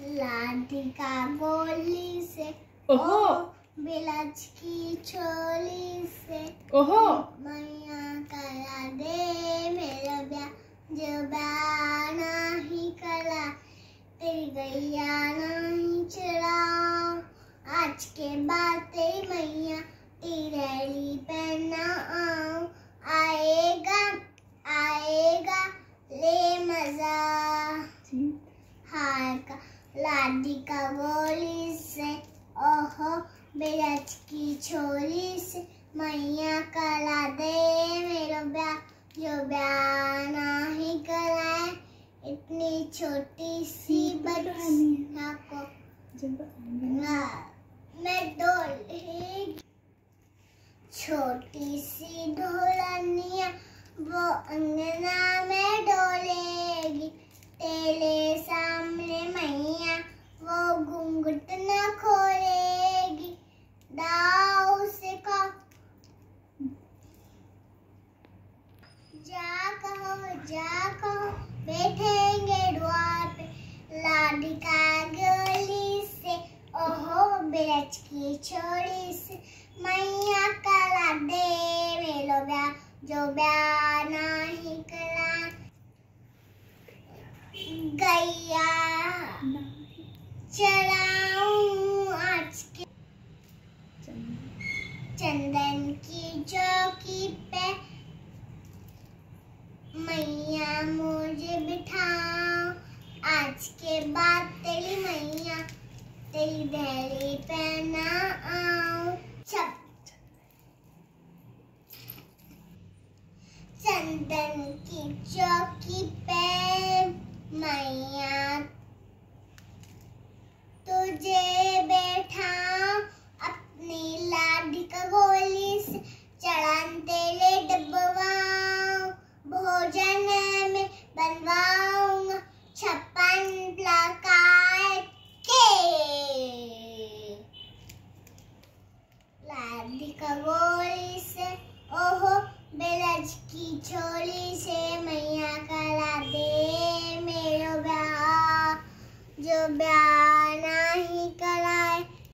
लाडिका गोली से, ओहो, बिलच की छोली से, ओहो, मैया करा दे मेरा ब्याह, जो ब्याह नहीं करा तेरी गैया नहीं चढ़ाओ। आज के बाद तेरी मैया तेरी पहना आओ। आएगा आएगा ले मजा, हार का लाडिका गोली से, ओहो बिलच की छोरी से, मैया करा दे मेरा ब्याह, जो ब्याह नहीं कराए इतनी छोटी सी बच्चिया को मैं डोली। छोटी सी ढोलनिया वो अंगना में डोलेगी, तेरे सामने मैया वो घूंघट न खोलेगी। दाऊ से कहो जा कहो बैठेंगे द्वार पे, लाडिका गोली से, ओहो बिलच की छोरी से, मैया करा दे मेरा ब्याह, जो ब्याह नहीं करा गैया चढ़ाऊं आज के चंदन की चौकी पे, मैया मुझे बिठाओ। आज के बाद तेरी मैया तेरी दहली पे ना आऊं। चंदन की चौकी पे मैया